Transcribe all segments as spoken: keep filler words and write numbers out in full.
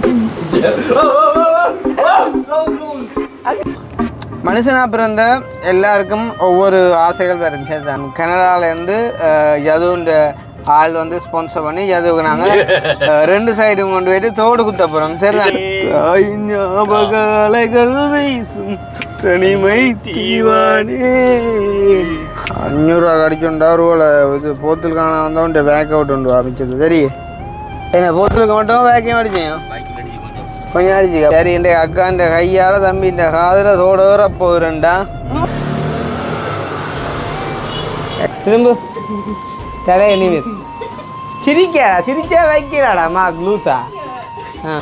மனுஷனா பிறந்த எல்லாருக்கும் ஒவ்வொரு ஆசைகள் வரும். சரிதான். கனடாலேருந்து யதுன்ற ஆள் வந்து ஸ்பான்சர் பண்ணி யதுவுக்கு நாங்கள் ரெண்டு சைடும் கொண்டு போயிட்டு தோடு குத்த போகிறோம். சரிதான். தாய் ஞாபக அலைகள் வீசும் தனிமை தீவானே அஞ்சூறுவா கடிச்சுண்டா ரூலை இது போத்தில் காண வந்தவன்ட்டு பேக் அவுட் உண்டு ஆரம்பிச்சது. சரி என்ன போத்துலுக்கு மட்டும் வேக்கையும் அடிச்சேன் கொஞ்சம் அடிச்சு. சரி இந்த அக்காண்ட கையால் தம்பி இந்த காதில் தோட போகிறேன்டா. திரும்ப தலை எண்ணிமீர் சிரிக்கா சிரிச்சா வைக்கிறாடா மா லூசா. ஆ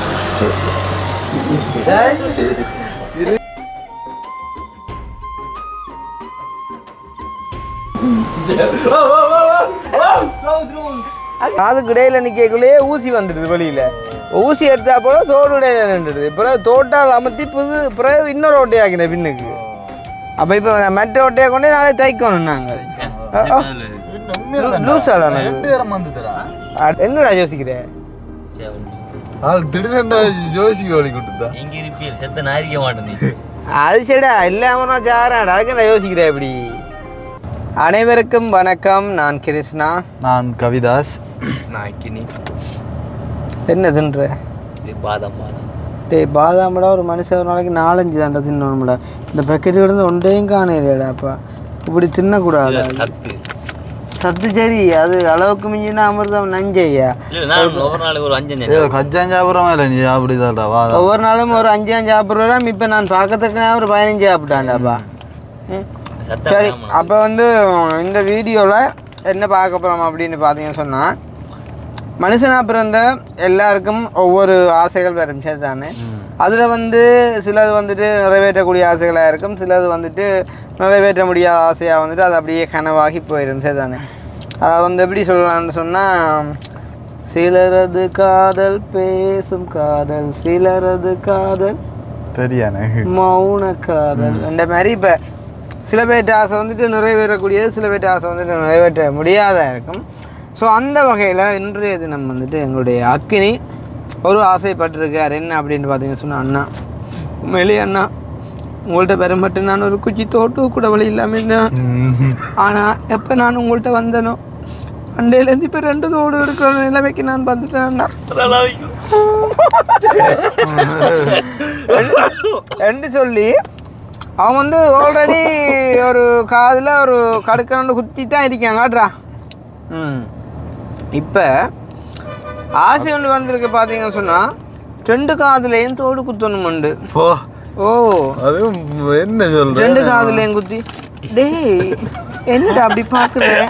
அதுக்கு இடையில நிற்கக்குள்ளேயே ஊசி வந்துடுது வெளியில். ஊசி எடுத்தா போல தோடு இடையில நின்றுடுது. பிறகு தோட்டால் அமர்த்தி புது பிறகு இன்னொரு ஓட்டையாக்கின பின்னுக்கு. அப்போ இப்போ மற்ற ஓட்டையை கொண்டே நாளே தைக்கணும் நாங்கள். என்னடா யோசிக்கிறேன் அது சரிடா இல்லாம சாராடா அதுக்கு நான் யோசிக்கிறேன் எப்படி. அனைவருக்கும் வணக்கம். நான் கிருஷ்ணா. நான் கவிதாஸ். நான் கினி. என்ன தின்ற பாதாம் பாதாம் டே பாதாம்டா ஒரு மனுஷன் ஒரு நாளைக்கு நாலஞ்சு தாண்டா தின்னணும்டா. இந்த பேக்கெட் இருந்து ஒன்றையும் காணையிலடாப்பா. இப்படி தின்னக்கூடாது. சத்து சத்து சரி அது அளவுக்கு மிஞ்சினா அமிர்தம் நஞ்சையா. ஒவ்வொரு நாளைக்கு ஒரு அஞ்சு கச்சான் சாப்பிட்றோமா இல்லை நீ அப்படிதான்டா. ஒவ்வொரு நாளும் ஒரு அஞ்சு அஞ்சு சாப்பிட்றோம். இப்போ நான் பார்க்கறதுக்கு ஒரு பதினஞ்சு சாப்பிட்டான்டாப்பா. சரி அப்போ வந்து இந்த வீடியோவில் என்ன பார்க்க போகிறோம் அப்படின்னு பார்த்தீங்கன்னு சொன்னால் மனுஷனாக பிறந்த எல்லாருக்கும் ஒவ்வொரு ஆசைகள் வரும். சரி தானே. அதில் வந்து சிலது வந்துட்டு நிறைவேற்றக்கூடிய ஆசைகளாக இருக்கும். சிலது வந்துட்டு நிறைவேற்ற முடியாத ஆசையாக வந்துட்டு அது அப்படியே கனவாகி போயிடும். சரி தானே. அதை வந்து எப்படி சொல்லலாம்னு சொன்னால் சிலரது காதல் பேசும் காதல் சிலரது காதல் சரியான மௌன காதல் இந்த மாதிரி. இப்போ சில பேர்ட்ட ஆசை வந்துட்டு நிறைவேறக்கூடியது, சில பேர்ட்ட ஆசை வந்துட்டு நிறைவேற்ற முடியாத இருக்கும். ஸோ அந்த வகையில் இன்றைய தினம் வந்துட்டு எங்களுடைய அக்கினி ஒரு ஆசைப்பட்டிருக்கார். என்ன அப்படின்னு பார்த்தீங்கன்னு சொன்னால் அண்ணா உண்மையிலே அண்ணா உங்கள்கிட்ட பெரும்பட்டு நான் ஒரு குச்சி தோட்டு கூட வழி இல்லாமல் இருந்தேன். ஆனால் எப்போ நான் உங்கள்கிட்ட வந்தேனோ அண்டையிலேருந்து இப்போ ரெண்டு தோடு இருக்கிற நிலைமைக்கு நான் வந்துட்டேன் அண்ணா என்று சொல்லி அவன் வந்து ஆல்ரெடி ஒரு காதில் ஒரு கடுக்கண்டு குத்தி தான் இருக்காங்கட்ரா. ம் இப்போ ஆசை ஒன்று வந்திருக்கு பார்த்தீங்கன்னு சொன்னால் ரெண்டு காதுலேயும் தோடு குத்தணுமுண்டு. ஓ ஓ அது என்ன சொல்ற ரெண்டு காதுலேயும் குத்தி டேய் என்னடா அப்படி பார்க்குறேன்.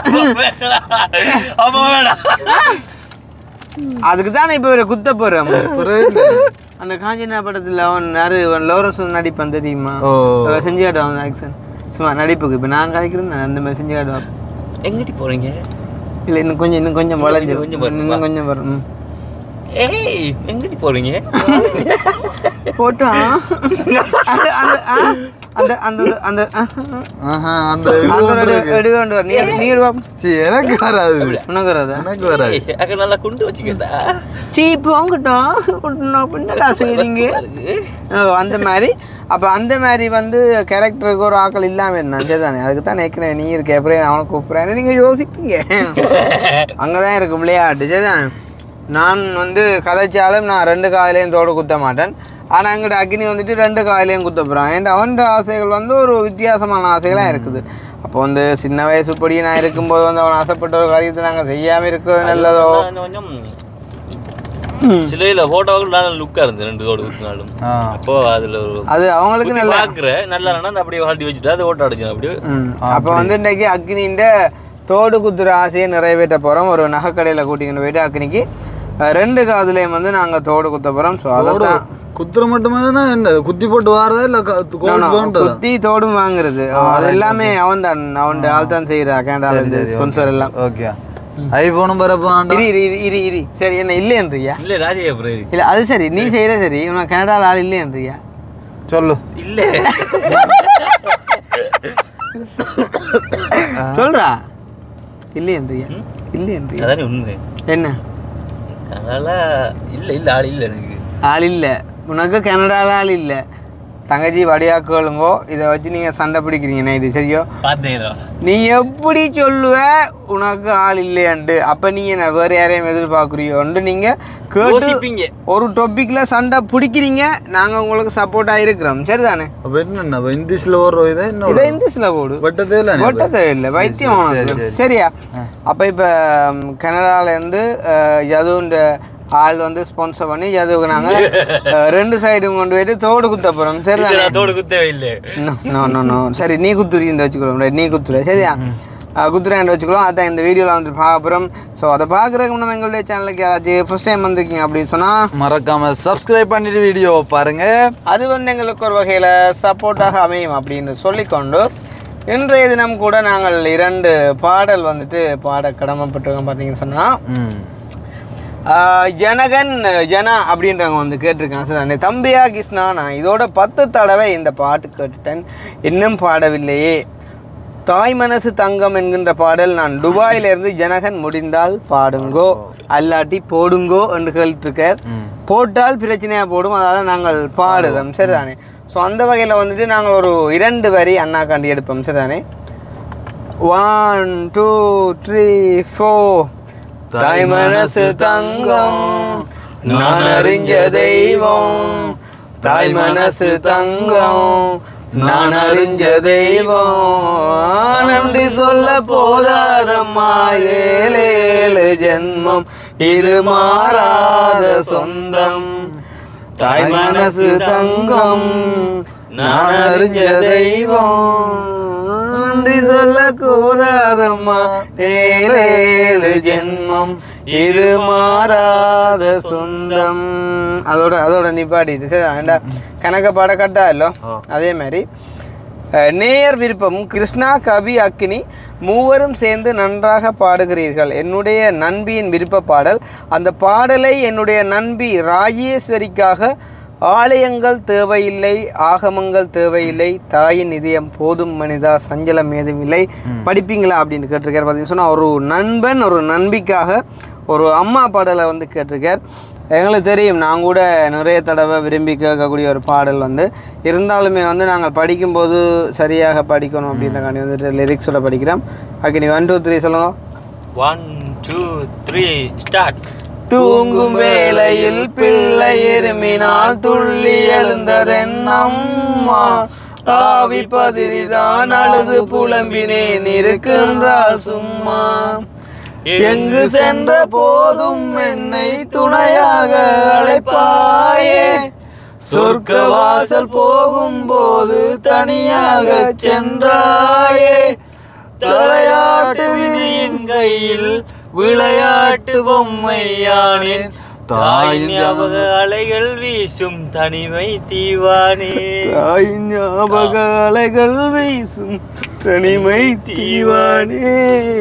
அதுக்கு தானே இப்போ ஒரு குத்த போகிறேன். அந்த காஞ்சனா படத்தில் அவன் யாரு லோரன்ஸ் நடிப்பான் தெரியுமா? செஞ்சு காட்டுவான் ஆக்ஷன் சும்மா நடிப்புக்கு. இப்போ நான் கதைக்கிறேன் அந்த மாதிரி செஞ்சு காட்டுவான். எங்கிட்டு போகிறீங்க? இல்லை இன்னும் கொஞ்சம் இன்னும் கொஞ்சம் வளைஞ்சு கொஞ்சம் இன்னும் கொஞ்சம் வரும். ஏய் எங்கிட்டு போகிறீங்க? போட்டா அந்த அந்த அந்த அந்த அந்த அந்த எடுவேண்டு வர நீ நீடுவா. சரி எனக்கு வராது. உனக்கு வராதா? எனக்கு வராது. அங்கே நல்லா குண்டு வச்சுக்கிட்டா சீ போங்கட்டோம் பின்னடா செய்கிறீங்க அந்த மாதிரி. அப்போ அந்த மாதிரி வந்து கேரக்டருக்கு ஒரு ஆக்கள் இல்லாமல் இருந்தான். சரி தானே. அதுக்கு தான் நினைக்கிறேன் நீ இருக்க எப்படி அவனை கூப்பிட்றேன்னு நீங்கள் யோசிப்பீங்க. அங்கே தான் இருக்கு விளையாட்டு. சரி தானே. நான் வந்து கதைச்சாலும் நான் ரெண்டு காலையும் தோடு குத்த மாட்டேன். ஆனால் எங்கிட்ட அக்னி வந்துட்டு ரெண்டு காலையும் குத்த போகிறான். ஏன்டா அவன் ஆசைகள் வந்து ஒரு வித்தியாசமான ஆசைகளாக இருக்குது. அப்போ வந்து சின்ன வயசுப்படி நான் இருக்கும்போது வந்து அவன் ஆசைப்பட்ட ஒரு காரியத்தை நாங்கள் செய்யாமல் இருக்கிறது நல்லதோ. கொஞ்சம் சிலையில் ஃபோட்டோவுக்கு நல்ல லுக்காக இருந்தது ரெண்டு தோடு குத்தினாலும். அப்போ அதில் ஒரு அது அவங்களுக்கு நல்லா பார்க்குறேன் நல்லா அந்த அப்படியே வாழ்த்தி வச்சுட்டு அது ஓட்ட அடிச்சோம் அப்படியே. அப்போ வந்து இன்றைக்கி அக்னின்ற தோடு குத்துற ஆசையை நிறைவேற்ற போகிறோம். ஒரு நகைக்கடையில் கூட்டிக்கிட்டு போயிட்டு அக்னிக்கு ரெண்டு காதுலேயும் வந்து நாங்கள் தோடு குத்த போகிறோம். ஸோ அதோட குத்துற மட்டுமே என்ன குத்தி போட்டு வாரதா இல்லை குத்தி தோடும் வாங்குறது அது எல்லாமே அவன் தான் அவன் ஆள் தான் செய்கிறா. கேண்டால இந்த ஸ்பான்சர் எல்லாம். ஓகே ஐஃபோனும் பரப்பான். இரி இரி இரி இரி சரி என்ன இல்லையன்றியா? இல்லை ராஜே இல்லை அது சரி நீ செய்கிற சரி உனக்கு கனடாவில் ஆள் இல்லையன்றியா? சொல்லு. இல்லை சொல்றா இல்லையன்றியா? இல்லையன்றியா? அதானே உண்மை. என்ன அதனால இல்லை இல்லை ஆள் இல்லை எனக்கு. ஆள் இல்லை, உனக்கு கனடாவில் ஆள் இல்லை. தங்கச்சி வடியாக்குகளுங்கோ இதை வச்சு நீங்கள் சண்டை பிடிக்கிறீங்க நைட்டு, சரியோ? நீ எப்படி சொல்லுவ உனக்கு ஆள் இல்லையாண்டு? அப்போ நீங்கள் நான் வேறு யாரையும் எதிர்பார்க்குறியோண்டு நீங்கள் கேட்டு ஒரு டாப்பிக்கில் சண்டை பிடிக்கிறீங்க. நாங்கள் உங்களுக்கு சப்போர்ட்டாக இருக்கிறோம், சரிதானே? என்ன இங்கிலீஷில் ஓடுறோம், இதை என்ன இதை இங்கிலீஷில் போடு, வெட்டதே இல்லை வெட்டதே இல்லை, வைத்தியம். சரியா? அப்போ இப்போ கனடாலேருந்து யதுன்ற ஆள் வந்து ஸ்பான்சர் பண்ணி அதுக்கு நாங்கள் ரெண்டு சைடும் கொண்டு போயிட்டு தோடு குத்த போகிறோம், சரிதானே? தோடு குத்தவே இல்லை. நோ நோ நோ சரி, நீ குத்துறீன்னு வச்சுக்கிறோம், நீ குத்துற, சரியா? குத்துறேன் வச்சுக்கலாம். அதான் இந்த வீடியோவில் வந்து பார்க்க போகிறோம். ஸோ அதை பார்க்குறதுக்கு நம்ம எங்களுடைய சேனலுக்கு யாராச்சும் ஃபர்ஸ்ட் டைம் வந்திருக்கீங்க அப்படின்னு சொன்னால் மறக்காமல் சப்ஸ்கிரைப் பண்ணிட்டு வீடியோ பாருங்கள். அது வந்து எங்களுக்கு ஒரு வகையில் சப்போர்ட்டாக அமையும் அப்படின்னு சொல்லிக்கொண்டு இன்றைய தினம் கூட நாங்கள் இரண்டு பாடல் வந்துட்டு பாட கடமைப்பட்டிருக்கோம். பார்த்தீங்கன்னு சொன்னால் ஜனகன் ஜனா அப்படின்றவங்க வந்து கேட்டிருக்காங்க, சார் தம்பியா கிருஷ்ணா, நான் இதோட பத்து தடவை இந்த பாட்டு கேட்டுட்டேன், இன்னும் பாடவில்லையே. தாய் மனசு தங்கம் என்கின்ற பாடல் நான் துபாயிலிருந்து ஜனகன் முடிந்தால் பாடுங்கோ அல்லாட்டி போடுங்கோ என்று கேட்டுருக்கார். போட்டால் பிரச்சனையாக போடும், அதாவது நாங்கள் பாடுதோம், சரிதானே? ஸோ அந்த வகையில் வந்துட்டு நாங்கள் ஒரு இரண்டு வரி அண்ணா காண்டி எடுப்போம், சரிதானே? One two three four. தாய் மனசு தங்கம் நான் அறிஞ்ச தெய்வம், தாய் மனசு தங்கம் நான் அறிஞ்ச தெய்வம், நன்றி சொல்ல போதாதம்மா ஏழேழு ஜென்மம் இது மாறாத சொந்தம். தாய் மனசு தங்கம் நான் அறிஞ்ச தெய்வம், நன்றி சொல்ல கூடாதம்மா ஏழேழு ஜென்மம் இது மாறாத சொந்தம். அதோட அதோட நிப்பாட்டிட்டு சரி ஏண்டா கணக்க பாட கட்டா இல்லோ. அதே மாதிரி நேயர் விருப்பம் கிருஷ்ணா கவி அக்கினி மூவரும் சேர்ந்து நன்றாக பாடுகிறீர்கள். என்னுடைய நண்பியின் விருப்ப பாடல். அந்த பாடலை என்னுடைய நண்பி ராஜேஸ்வரிக்காக ஆலயங்கள் தேவையில்லை, ஆகமங்கள் தேவையில்லை, தாயின் இதயம் போதும் மனிதா, சஞ்சலம் ஏதும் இல்லை, படிப்பீங்களா அப்படின்னு கேட்டிருக்கார். பார்த்தீங்கன்னு சொன்னால் ஒரு நண்பன் ஒரு நண்பிக்காக ஒரு அம்மா பாடலை வந்து கேட்டிருக்கார். எங்களுக்கு தெரியும், நாங்கள் கூட நிறைய தடவை விரும்பி கேட்கக்கூடிய ஒரு பாடல் வந்து இருந்தாலுமே வந்து நாங்கள் படிக்கும்போது சரியாக படிக்கணும் அப்படின்றக்காண்டி வந்துட்டு லிரிக்ஸோட படிக்கிறோம். அக்கினி ஒன் டூ த்ரீ சொல்லுங்க. One two three start. தூங்கும் வேளையில் பிள்ளை எருமினால் துள்ளி எழுந்ததென்னம்மா, ஆவி பதிரிதான் அழுது புலம்பினேன் இருக்கின்றார் சும்மா, எங்கு சென்ற போதும் என்னை துணையாக அழைப்பாயே, சொர்க்க வாசல் போகும் போது தனியாக சென்றாயே, தலையாட்டு விதியின் கையில் விளையாட்டு பொம்மையானேன், தாய் ஞாபக அலைகள் வீசும் தனிமை தீவானே, தாய் ஞாபக அலைகள் வீசும் தனிமை தீவானே,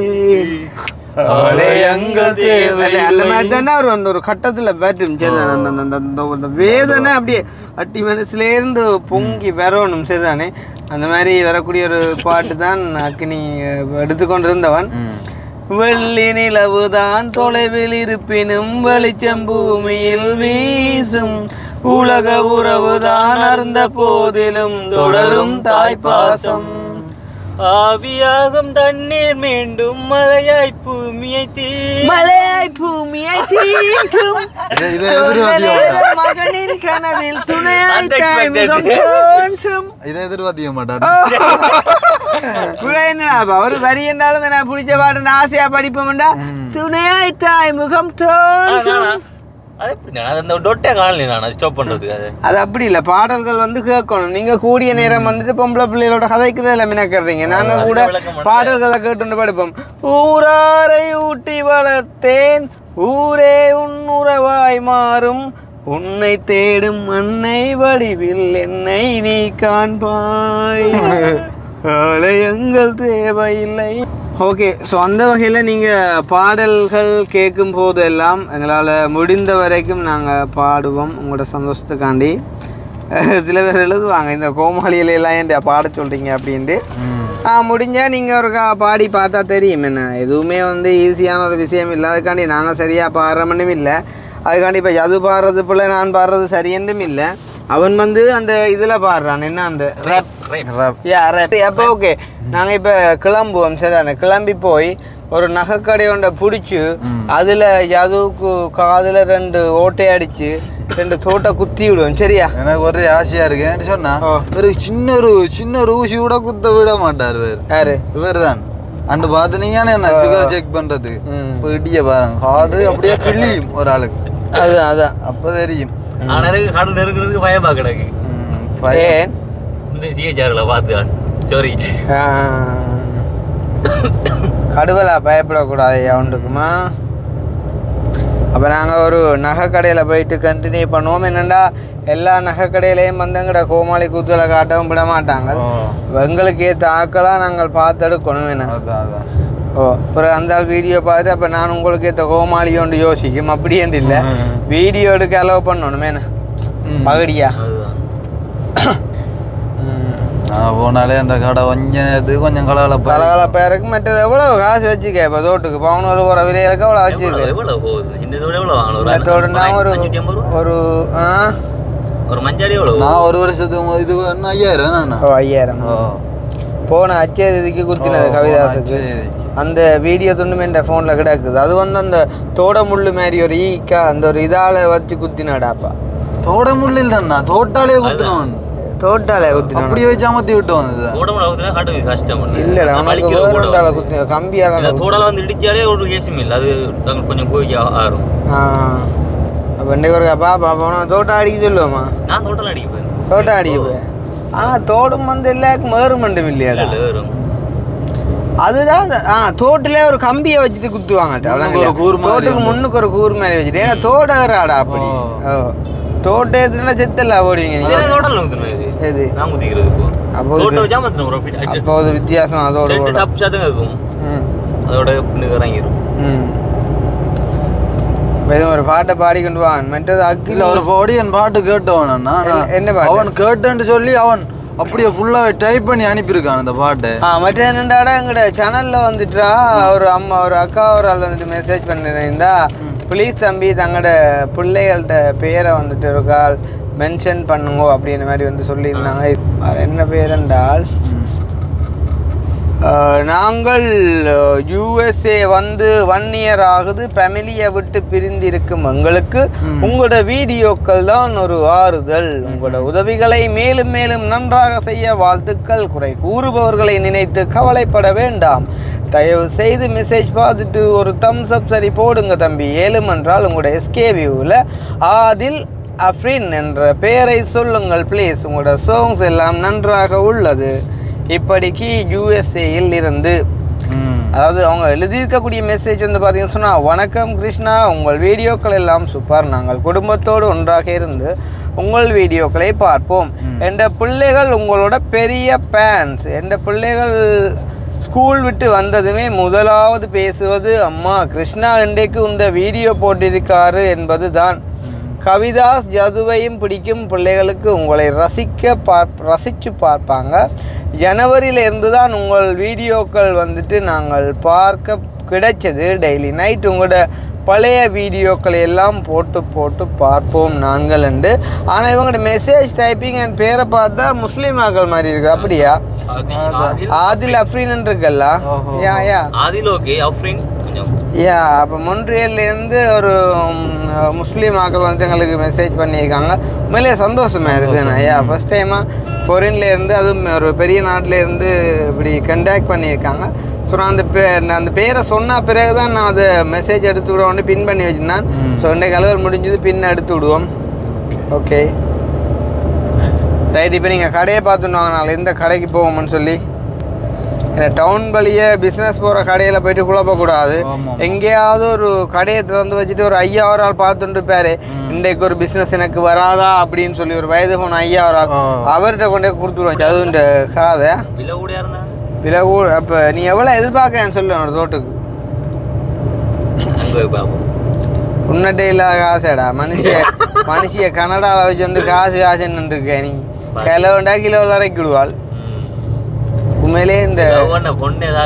ஆலயங்கள் தேவை. அந்த மாதிரி தானே அவர் அந்த ஒரு கட்டத்தில் பேட்டும் சரிதானே, அந்த அந்த வேதனை அப்படியே அட்டி மனசுலேருந்து பொங்கி வரணும், சரிதானே? அந்த மாதிரி வரக்கூடிய ஒரு பாட்டு தான் அக்கினி எடுத்துக்கொண்டிருந்தவன். வெள்ளி நிலவுதான் தொலைவில் இருப்பினும் வெளிச்சம் பூமியில் வீசும், உலக உறவுதான் அருந்த போதிலும் தொடரும் தாய்ப்பாசம், ஆவியாகும் தண்ணீர் மீண்டும் மலையாய் பூமியை தீ மலையாய் பூமியை தீண்டும், மகனின் கனவில் துணையாய் தாய்முகம் தோன்றும். இதை எதிர்பார்த்திக்க மாட்டார். ஒரு வரி என்றாலும் என்ன பிடிச்ச பாட்டு ஆசையா படிப்போம்டா, துணையாய் தாய்முகம் தோன்றும். அது அந்த டொட்டை காணல நான் ஸ்டாப் பண்றதுக்கு. அது அது அப்படி இல்லை, பாடல்கள் வந்து கேட்கணும். நீங்க கூடிய நேரம் வந்துட்டு பொம்பளை பிள்ளைகளோட கதைக்குதான் இல்லை மினக்கிறீங்க. நாங்க கூட பாடல்களை கேட்டு படிப்போம். ஊராரை ஊட்டி வளர்த்தேன் ஊரே உன் உறவாய் மாறும், உன்னை தேடும் அன்னை வடிவில் என்னை நீ காண்பாய், ஆலயங்கள் தேவையில்லை. ஓகே, ஸோ அந்த வகையில் நீங்கள் பாடல்கள் கேட்கும் போதெல்லாம் எங்களால் முடிந்த வரைக்கும் நாங்கள் பாடுவோம் உங்களோட சந்தோஷத்துக்காண்டி. சில பேர் எழுதுவாங்க இந்த கோமாளியிலெல்லாம் ஏன் பாட சொல்கிறீங்க அப்படின்ட்டு. முடிஞ்சால் நீங்கள் ஒரு பாடி பார்த்தா தெரியும். என்ன எதுவுமே வந்து ஈஸியான ஒரு விஷயம் இல்லை, அதுக்காண்டி நாங்கள் சரியாக பாடுறோம்னு இல்லை. அதுக்காண்டி இப்போ அது பாடுறது பிள்ளை நான் பாடுறது சரியென்றும் இல்லை. அவன் வந்து அந்த இதில் பாடுறான் என்ன அந்த ரேப் ரேப் யா ரேப் அப்போ ஓகே. நாங்கள் இப்போ கிளம்புவோம் சரிதானே. கிளம்பி போய் ஒரு நகைக்கடை ஒன்றை பிடிச்சி அதில் யதுவுக்கு காதில் ரெண்டு ஓட்டை அடித்து ரெண்டு தோட்டை குத்தி விடுவோம் சரியா. எனக்கு ஒரே ஆசையா இருக்கு. என்ன சொன்னா ஒரு சின்ன ஒரு சின்ன ஒரு ஊசி கூட குத்த விட மாட்டார் வேறு. யாரு இவர் தான் அண்டு பார்த்துனீங்கன்னா என்ன சுகர் செக் பண்றது இப்போ இடிய பாருங்க காது அப்படியே கிள்ளியும் ஒரு ஆளுக்கு. அதுதான் அதான் அப்போ தெரியும். ஆனா எனக்கு கடல் நெருக்கிறதுக்கு பயமா கிடக்கு. ஏன் இந்த சிஹெச்ஆர்ல பார்த்து சாரி கடுவலா பயப்படக்கூடாது அவனுக்குமா. அப்போ நாங்கள் ஒரு நகை கடையில் போயிட்டு கண்டினியூ பண்ணுவோம். என்னென்னா எல்லா நகை கடையிலையும் வந்து எங்கட கோமாளி கூத்துல காட்டவும் விட மாட்டாங்க. எங்களுக்கு ஏற்ற ஆக்களாக நாங்கள் பார்த்து எடுக்கணும் என்ன. அதான் அதான் ஓ அப்புறம் அந்த வீடியோ பார்த்துட்டு அப்போ நான் உங்களுக்கு ஏற்ற கோமாளி ஒன்று யோசிக்கும் அப்படின்ட்டு இல்லை. வீடியோ எடுக்க அலோவ் பண்ணணும் என்ன பகடியா. நான் போனாலே அந்த கடை கொஞ்சம் இது கொஞ்சம் கலகலப்பா கலகலப்பா இருக்கு. மற்றது எவ்வளோ காசு வச்சுக்க இப்போ தோட்டுக்கு பவுனூறு போகிற விலைகளுக்கு அவ்வளோ வச்சுருக்கு. சின்னத்தோடுனா ஒரு ஒரு ஆ ஒரு மஞ்சாடி எவ்வளோ நான் ஒரு வருஷத்துக்கு இது ஐயாயிரம் நான் ஓ ஐயாயிரம் போன அச்சேதிக்கு குத்தினது கவிதாசுக்கு. அந்த வீடியோ துண்டுமே என் ஃபோனில் கிடக்குது. அது வந்து அந்த தோட முள்ளு மாதிரி ஒரு ஈக்கா அந்த ஒரு இதால் வச்சு குத்தினாடாப்பா. தோட முள்ளு இல்லைண்ணா தோட்டாலே குத்தினவன். தோட்டாலே குத்தின அப்படியே வச்சு அமர்த்தி விட்டு வந்தது. கஷ்டம் இல்லைடா அவனுக்கு வேறு குத்தின கம்பியால் தோடால வந்து இடிச்சாலே ஒரு கேஸும் இல்லை. அது கொஞ்சம் போய் ஆறும். ஆ அப்போ இன்றைக்கு ஒரு பாப்பா போனால் தோட்டம் அடிக்க சொல்லுவோமா. நான் தோட்டம் அடிக்க போய் தோட்டம் அடிக்க போய் ஆனால் தோட்டம் வந்து எல்லாருக்கும் மேறு மண்டும் இல்லையாடா. அதுதான் ஆ தோட்டிலே ஒரு கம்பியை வச்சுட்டு குத்துவாங்க. தோட்டுக்கு முன்னுக்கு ஒரு கூறு மாதிரி வச்சுட்டு ஏன்னா தோட்டகராடா அப்படி. ஓ தோட்ட எதுனா செத்தல ஓடுவீங்க எது அப்போ அது வித்தியாசம் அதோட அதோட இறங்கிடும். ஒரு பாட்டை பாடிக்கொண்டு வாங்க. மற்றது அக்கில ஒரு பாடி என் பாட்டு கேட்டவனா என்ன பாட்டு அவன் கேட்டேன்னு சொல்லி அவன் அப்படியே ஃபுல்லாக டைப் பண்ணி அனுப்பியிருக்கான் அந்த பாட்டு. ஆ மற்ற என்னண்டாடா எங்கட சேனலில் வந்துட்டா ஒரு அம்மா ஒரு அக்கா ஒரு ஆள் வந்துட்டு மெசேஜ் பண்ணிருந்தா ப்ளீஸ் தம்பி தங்களோட பிள்ளைகள்கிட்ட பேரை வந்துட்டு ஒரு கால் மென்ஷன் பண்ணுங்க அப்படின்ற மாதிரி வந்து சொல்லியிருந்தாங்க. வேறு என்ன பேர் என்றால் நாங்கள் யூஎஸ்ஏ வந்து ஒன் இயர் ஆகுது ஃபேமிலியை விட்டு பிரிந்திருக்கும் எங்களுக்கு உங்களோட வீடியோக்கள் தான் ஒரு ஆறுதல். உங்களோட உதவிகளை மேலும் மேலும் நன்றாக செய்ய வாழ்த்துக்கள். குறை கூறுபவர்களை நினைத்து கவலைப்பட வேண்டாம். தயவு செய்து மெசேஜ் பார்த்துட்டு ஒரு தம்ஸ் அப் சரி போடுங்க தம்பி. ஏழும் என்றால் உங்களோட எஸ்கே வியூவில் ஆதில் அஃப்ரின் என்ற பெயரை சொல்லுங்கள் ப்ளீஸ். உங்களோட சாங்ஸ் எல்லாம் நன்றாக உள்ளது. இப்படிக்கு யூஎஸ்ஏயில் இருந்து அதாவது அவங்க எழுதியிருக்கக்கூடிய மெசேஜ் வந்து பார்த்தீங்கன்னு சொன்னால் வணக்கம் கிருஷ்ணா, உங்கள் வீடியோக்கள் எல்லாம் சூப்பர். நாங்கள் குடும்பத்தோடு ஒன்றாக இருந்து உங்கள் வீடியோக்களை பார்ப்போம். என்ற பிள்ளைகள் உங்களோட பெரிய ஃபேன்ஸ். என்ற பிள்ளைகள் ஸ்கூல் விட்டு வந்ததுமே முதலாவது பேசுவது அம்மா கிருஷ்ணா இன்றைக்கு இந்த வீடியோ போட்டிருக்காரு என்பது தான். கவிதாஸ் ஜதுவையும் பிடிக்கும் பிள்ளைகளுக்கு உங்களை ரசிக்க பார் ரசித்து பார்ப்பாங்க. ஜனவரியிலேருந்து தான் உங்கள் வீடியோக்கள் வந்துட்டு நாங்கள் பார்க்க கிடைச்சது. டெய்லி நைட் உங்களோட பழைய வீடியோக்களை எல்லாம் போட்டு போட்டு பார்ப்போம் நாங்கள் என்று. ஆனால் இவங்களோட மெசேஜ் டைப்பிங் அண்ட் பேரை பார்த்தா முஸ்லீம் ஆக்கள் மாதிரி இருக்கு. அப்படியா? ஆதில் அஃப்ரின் இருக்குல்ல. Yeah yeah Adil okay Afrin yeah அப்போ மொன்ட்ரியல்லேருந்து ஒரு முஸ்லீம் ஆக்கள் வந்து எங்களுக்கு மெசேஜ் பண்ணியிருக்காங்க. உண்மையிலே சந்தோஷமாக இருக்குதுண்ணா. யா ஃபஸ்ட் டைமாக ஃபாரின்லேருந்து அதுவும் ஒரு பெரிய நாட்டிலேருந்து இப்படி கண்டாக்ட் பண்ணியிருக்காங்க. ஸோ நான் அந்த பே அந்த பேரை சொன்ன பிறகு தான் நான் அதை மெசேஜ் எடுத்து விடுவோன்னு பின் பண்ணி வச்சுருந்தேன். ஸோ இன்றைக்கு அலுவல் முடிஞ்சது பின் எடுத்து விடுவோம். Okay right. இப்போ நீங்கள் கடையை பார்த்துன்னு வாங்க. நாங்கள் எந்த கடைக்கு போவோம்னு சொல்லி ஏன்னா டவுன் வழியே பிஸ்னஸ் போகிற கடையில் போயிட்டு குழப்பக்கூடாது. எங்கேயாவது ஒரு கடையை திறந்து வச்சுட்டு ஒரு ஐயா ஒரு ஆள் பார்த்துட்டு பேரு இன்றைக்கு ஒரு பிஸ்னஸ் எனக்கு வராதா அப்படின்னு சொல்லி ஒரு வயது போன ஐயா ஒரு ஆள் அவர்கிட்ட கொண்டே கொடுத்துருவோம். அது இந்த காதை விலை கூ அப்போ நீ எவ்வளோ எதிர்பார்க்கன்னு சொல்லு ஒரு தோட்டுக்கு. உன்னட்டே இல்லாத காசேடா மனுஷிய மனுஷிய கனடாவில் வச்சு வந்து காசு காசுன்னு இருக்க நீ கிலோண்டா கிலோ வரைக்கும் விடுவாள். உண்மையிலே இந்த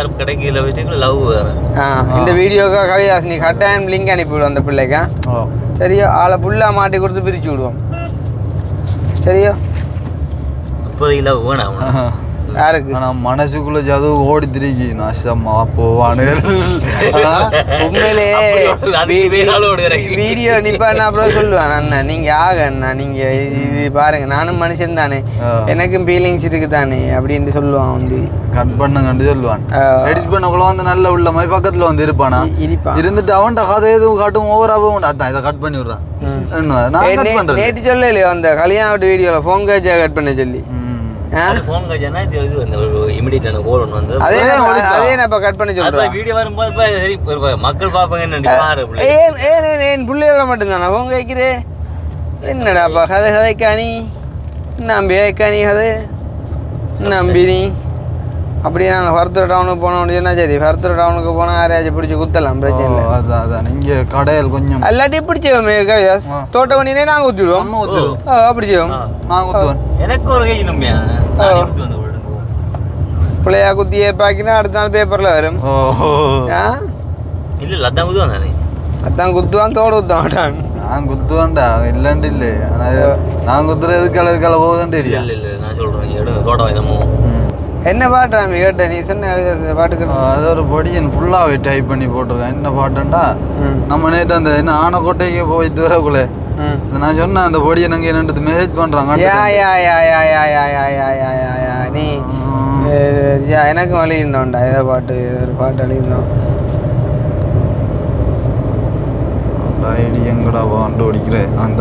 கிடைக்கல இந்த வீடியோக்கா கவிதாஸ் நீ கட்டாயம் லிங்க் அனுப்பிவிடும் அந்த பிள்ளைக்கா. சரியா ஆளை ஃபுல்லாக மாட்டி கொடுத்து பிரித்து விடுவோம் சரியா முப்பது கிலோ வேணாம் யாருக்கு ஆனால் மனசுக்குள்ள ஜது ஓடி திருக்கி நாசமா போவானு உண்மையிலே வீடியோ நிப்பா அப்புறம் சொல்லுவேன் அண்ணா நீங்க ஆக அண்ணா நீங்க இது பாருங்க நானும் மனுஷன் தானே எனக்கும் ஃபீலிங்ஸ் இருக்கு தானே அப்படின்ட்டு சொல்லுவான் வந்து கட் பண்ணுங்கன்னு சொல்லுவான் எடிட் பண்ணக்குள்ள வந்து நல்ல உள்ள மாதிரி பக்கத்துல வந்து இருப்பானா இருப்பான் இருந்துட்டு அவன்கிட்ட கதை எதுவும் காட்டும் ஓவராகவும் அதான் இதை கட் பண்ணி விடுறான் நேற்று சொல்ல இல்லையோ அந்த கல்யாண வீடியோல ஃபோன் கேஜா கட் பண்ண சொல்லி ஃபோன் கஜனா இது வந்து இமிடியேட்டான கோல் ஒன்று வந்து அதே அதே நான் இப்போ கட் பண்ணி சொல்கிறேன் வீடியோ வரும்போது சரி மக்கள் பார்ப்பாங்க என்ன ஏன் ஏன் என் பிள்ளையோட மட்டும்தானா ஃபோன் கேட்கிறேன் என்னடாப்பா கதை கதைக்கா நீ நம்பி வைக்கா நீ கதை நம்பி நீ அப்படியே நாங்கள் ஃபர்தர் டவுனுக்கு போனோம்னு சொன்னால் சரி ஃபர்தர் டவுனுக்கு போனால் யாரையாச்சும் பிடிச்சி குத்தலாம் பிரச்சனை இல்லை அதான் அதான் நீங்கள் கடையில் கொஞ்சம் எல்லாத்தையும் பிடிச்சோமே கவிதாஸ் தோட்ட பண்ணினே நாங்கள் ஊற்றிடுவோம் நம்ம ஊற்றுவோம் அப்படி செய்வோம் நான் ஊற்றுவேன் எனக்கு ஒரு கை நம்பியா பிள்ளையா குத்தியே பாக்கினா அடுத்த நாள் பேப்பரில் வரும் ஆ இல்லை இல்லை அதான் குத்துவான் தானே அதான் குத்துவான் தோடு ஊற்ற மாட்டான் நான் குத்துவேன்டா இல்லைன்ட்டு இல்லை ஆனால் நான் குத்துறது எதுக்கால எதுக்கால போகுதுன்னு தெரியும் இல்லை இல்லை நான் சொல்கிறேன் எடுங்க தோட்டம் வைதமோ என்ன பாட்டு ராமி கேட்ட நீ சொன்ன பாட்டுக்கு அது ஒரு பொடியன் ஃபுல்லாகவே டைப் பண்ணி போட்டிருக்கேன் என்ன பாட்டுண்டா நம்ம நேற்று அந்த என்ன ஆனைக்கோட்டைக்கு போய் வரக்குள்ள நான் சொன்னேன் அந்த பொடியை நாங்கள் என்னன்றது மெசேஜ் பண்ணுறாங்க நீ எனக்கும் எழுதியிருந்தோம்டா ஏதோ பாட்டு ஒரு பாட்டு எழுதியிருந்தோம் ஐடி எங்கடா வாண்டு ஓடிக்கிறேன் அந்த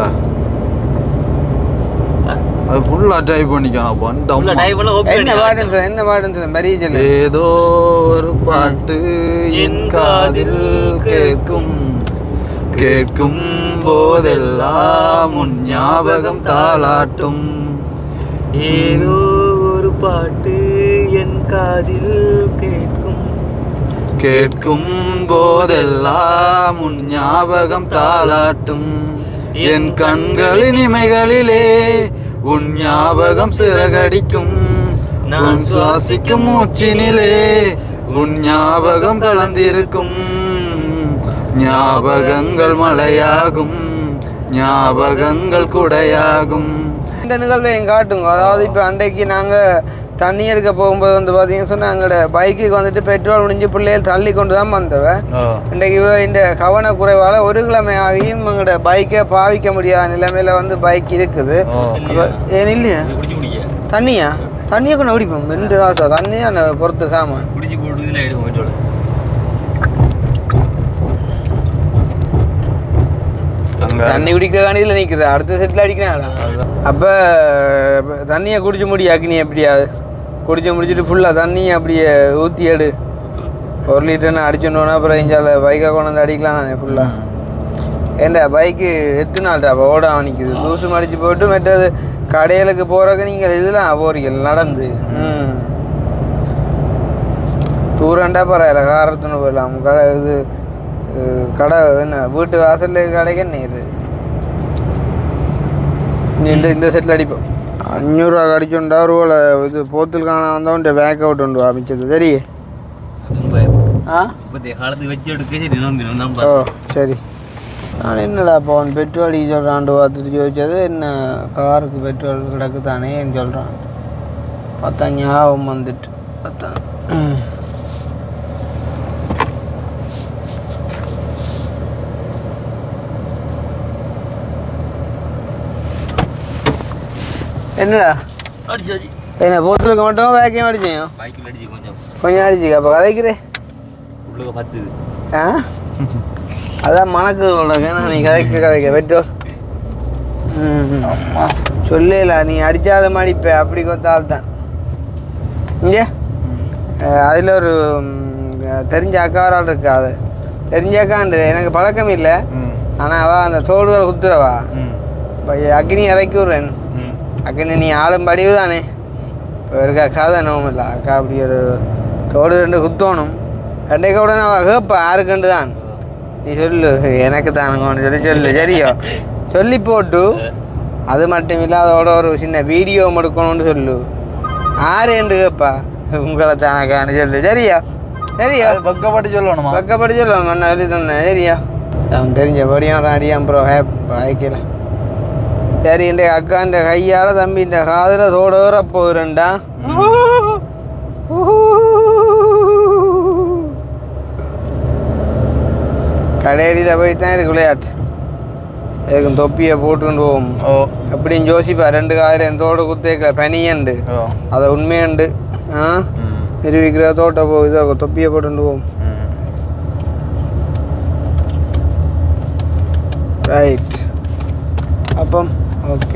அது ஃபுல்லா டைப் பண்ணிக்கலாம் என்ன பாட்டுன்னு சொல்ல என்ன பாட்டுன்னு சொல்ல மரிய சொல்ல ஏதோ ஒரு பாட்டு என் காதில் கேட்கும் கேட்கும் போதெல்லாம் உன் ஞாபகம் தாளாட்டும் ஏதோ ஒரு பாட்டு என் காதில் கேட்கும் கேட்கும் போதெல்லாம் உன் ஞாபகம் தாளாட்டும் என் கண்களின் இமைகளிலே உன் ஞாபகம் சிறகடிக்கும் நான் சுவாசிக்கும் மூச்சினிலே உன் ஞாபகம் கலந்திருக்கும் ஞாபகங்கள் மழையாகும் ஞாபகங்கள் குடையாகும் இந்த நிகழ்வையும் காட்டுங்க அதாவது இப்போ அன்றைக்கு நாங்கள் தண்ணி எடுக்க போகும்போது வந்து பார்த்தீங்கன்னு சொன்னால் எங்களோட பைக்குக்கு வந்துட்டு பெட்ரோல் முடிஞ்சு பிள்ளைகள் தள்ளி கொண்டு தான் வந்தவன் இன்றைக்கு இந்த கவனக்குறைவால் ஒரு கிழமை ஆகியும் எங்களோட பைக்கை பாவிக்க முடியாத நிலைமையில் வந்து பைக் இருக்குது அப்போ ஏன் இல்லையா தண்ணியா தண்ணியை கொண்டு குடிப்போம் ரெண்டு ராசா தண்ணியா நான் பொறுத்த சாமான் குடிச்சு போட்டு எடுக்கும் தண்ணி குடிக்கிற காணியில் நிற்குது அடுத்த செட்டில் அடிக்கிறான் அப்போ தண்ணியை குடிச்சு முடி அக்னி எப்படியாது குடிச்சு முடிச்சுட்டு ஃபுல்லாக தண்ணியை அப்படியே ஊற்றி எடு ஒரு லிட்டர்னு அடிச்சுட்டோன்னா அப்புறம் இஞ்சால பைக்கை கொண்டு வந்து அடிக்கலாம் தானே ஃபுல்லாக ஏண்டா பைக்கு எத்தனை நாள்டா அப்போ ஓடாமல் நிற்குது தூசு மடித்து போட்டு மற்றது கடைகளுக்கு போகிறக்கு நீங்கள் இதெல்லாம் போறீங்க நடந்து ம் தூரண்டா பரவாயில்ல காரத்துன்னு போயிடலாம் கடை இது கடை என்ன வீட்டு வாசலில் கடைக்கு என்ன இது இந்த இந்த செட்டில் அடிப்போம் அஞ்சூறுரூவா அடிச்சுண்டா ரூபாய் இது போத்தில் காண வந்தவன்ட்டு பேக் அவுட் உண்டு அமைச்சது சரி ஆ காலத்துக்கு வச்சு எடுக்க ஓ சரி நான் என்னடா இப்போ அவன் பெட்ரோல் அடிக்க சொல்கிறான்ட்டு பார்த்துட்டு ചോദിച്ചது என்ன காருக்கு பெட்ரோல் கிடக்கு தானேன்னு சொல்கிறான் பார்த்தா ஞாபகம் வந்துட்டு பார்த்தா ம் என்னடா அடிச்சாச்சு என்ன போத்துலுக்கு மட்டும் வேக்கையும் அடிச்சேன் பைக்கில் அடிச்சு கொஞ்சம் கொஞ்சம் அடிச்சுக்க அப்போ கதைக்கிறேன் உள்ளுக்க பத்துது ஆ அதான் மணக்கு சொல்கிறேன் நீ கதைக்க கதைக்க பெட்ரோல் ம் சொல்லல நீ அடித்தாலும் அடிப்ப அப்படி கொத்தால் தான் இங்கே அதில் ஒரு தெரிஞ்ச அக்காரால் இருக்கு அது தெரிஞ்ச அக்காண்டு எனக்கு பழக்கம் இல்லை ஆனால் அவள் அந்த தோடுகள் குத்துறவா அக்னி இறக்கி விட்றேன் அக்கா நீ ஆளும் படிவு தானே இப்போ இருக்கா கதை நோவும் இல்லை அக்கா அப்படி ஒரு தோடு ரெண்டு குத்தோணும் ரெண்டைக்க கூட நான் கேட்பா யாருக்குண்டு தான் நீ சொல்லு எனக்கு தானுங்கன்னு சொல்லி சொல்லு சரியோ சொல்லி போட்டு அது மட்டும் இல்லாதோட ஒரு சின்ன வீடியோ எடுக்கணும்னு சொல்லு ஆறுன்னு கேட்பா உங்களை தானக்கான்னு சொல்லு சரியா சரியா பக்கப்பட்டு சொல்லணுமா பக்கப்பட்டு சொல்லணும் நான் சொல்லி தந்தேன் சரியா அவன் தெரிஞ்சபடியும் அடியான் ப்ரோ ஹே வாய்க்கல சரி இந்த அக்கா இந்த கையால் தம்பி இந்த காதில் தோடோற போகிறேன்டா கடையடியில் போயிட்டு தான் இருக்கு விளையாட்டு எதுக்கும் தொப்பியை போட்டுன்னு போவோம் ஓ எப்படின்னு யோசிப்பா ரெண்டு காதில் என் தோடு குத்தேக்கல பனியண்டு அதை உண்மையுண்டு ஆ நிரூபிக்கிற தோட்ட போ இதோ தொப்பியை போட்டுன்னு போவோம் ரைட் அப்பம் ஓகே